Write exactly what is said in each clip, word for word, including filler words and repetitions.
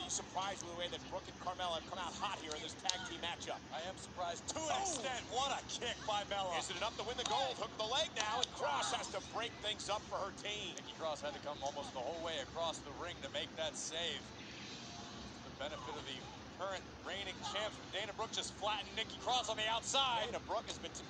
you surprised with the way that Brooke and Carmella have come out hot here in this tag team matchup? I am surprised to an Oh. extent. What a kick by Bella. Is it enough to win the gold? Hook the leg now, and Cross has to break things up for her team. Nikki Cross had to come almost the whole way across the ring to make that save. The benefit of the current reigning champs. Dana Brooke just flattened Nikki Cross on the outside. Dana Brooke has been... T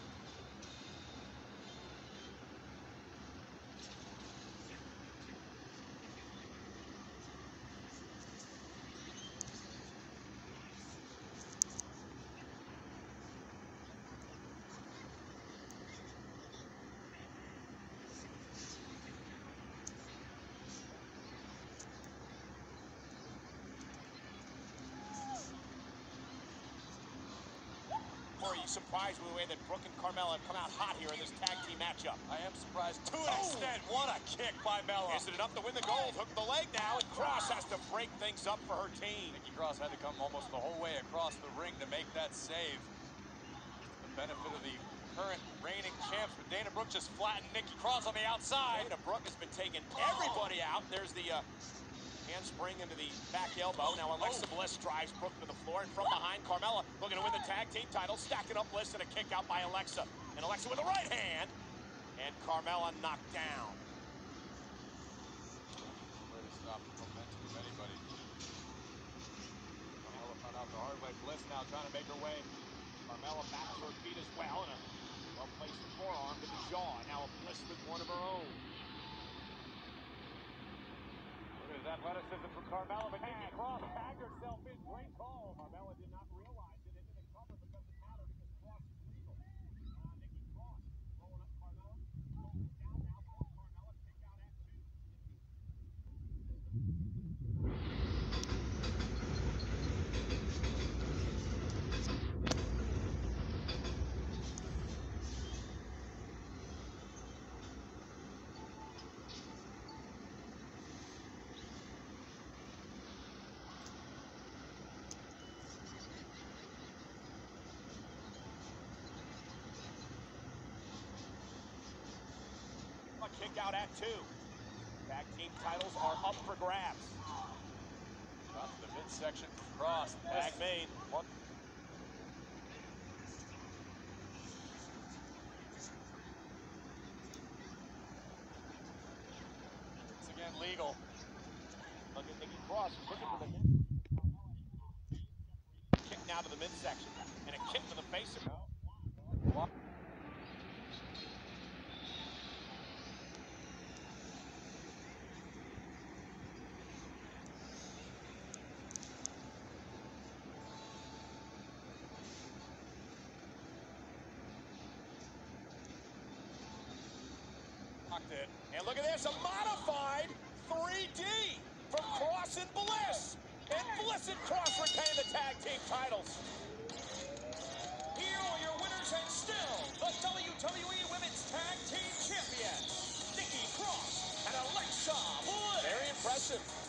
Are you surprised with the way that Brooke and Carmella have come out hot here in this tag team matchup? I am surprised to an Oh. extent. What a kick by Bella. Is it enough to win the gold? Hook the leg now, and Cross has to break things up for her team. Nikki Cross had to come almost the whole way across the ring to make that save. The benefit of the current reigning champs. Dana Brooke just flattened Nikki Cross on the outside. Dana Brooke has been taking everybody out. There's the uh, handspring into the back elbow. Now Alexa Oh. Bliss drives Brooke to the floor, and from behind, Carmella looking to win the tag team title, stacking up Bliss, and a kick out by Alexa. And Alexa with the right hand, and Carmella knocked down. Way to stop the momentum of anybody. Carmella found out the hard way. Bliss now trying to make her way. Carmella back to her feet as well, and a well-placed forearm to the jaw. Now Bliss with one of her own. Look at his athleticism from Carmella, but Nikki Cross tagged herself in. Great call. Carmella did not realize it into the cover, but doesn't matter because Cross is legal. Now Nikki Cross rolling up Carmella. Rolling down now for Carmella. Kick out at two. Kick out at two. Tag team titles are up for grabs. Top of the midsection. Cross. Tag made. One. It's again legal. Look at Nikki Cross looking for the kick now to the midsection, and a kick to the face of her. And look at this, a modified three D from Cross and Bliss. And Bliss and Cross retain the tag team titles. Here are your winners and still the W W E Women's Tag Team Champions, Nikki Cross and Alexa Bliss. Very impressive.